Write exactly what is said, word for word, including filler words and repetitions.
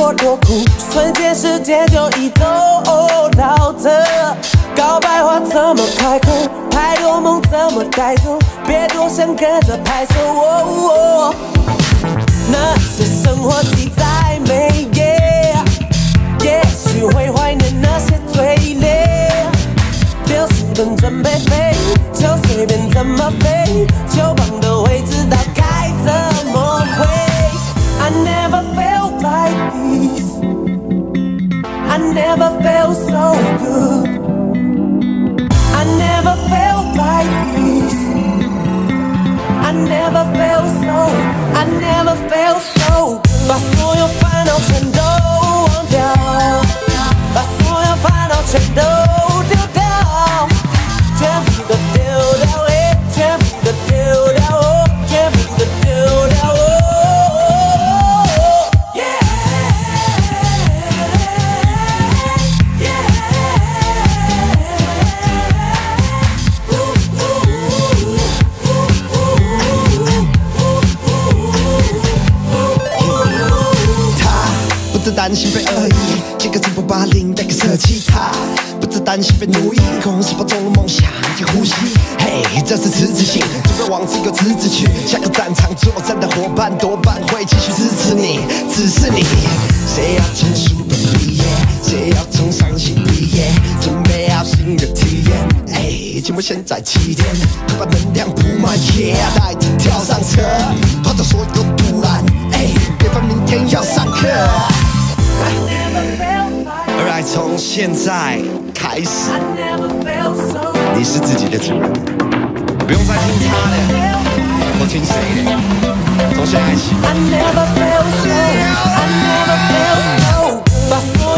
多多苦，瞬间时间就移走到这。告白话怎么开口？太多梦怎么带走？别多想跟着拍手。哦哦、那些生活记载美耶，也许会怀念那些最烈。六十分准备飞，就随便怎么飞，球棒的位置大概怎么挥。I never felt like this, I never felt so good, I never felt like this, I never felt so, I never felt so good。 把所有烦恼全都忘掉，把所有烦恼全都丢掉，全部都丢掉，哎，全部都丢掉，哦，全部都丢掉，哦。 不只担心被恶意，写个字不把零带个设计。他不只担心被奴役，空细胞中的梦想及呼吸。嘿，这是辞职信，准备往这个辞职去。下个战场作战的伙伴多半会继续支持你，只是你。谁要从书本毕业？谁要从伤心毕业？准备好新的体验。哎，节目现在起点，快把能量铺满夜，带着跳上车，抛掉所有突然。哎，别烦明天要上课。Alright， 从现在开始，你是自己的主人，不用再听他的，或听谁的。从现在起。